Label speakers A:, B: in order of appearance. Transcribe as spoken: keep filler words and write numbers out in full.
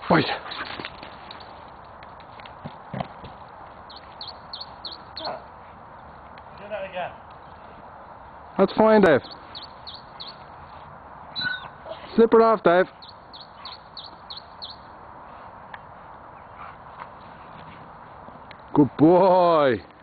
A: Wait.
B: Do that again.
A: That's fine, Dave. Slip it off, Dave. Good boy.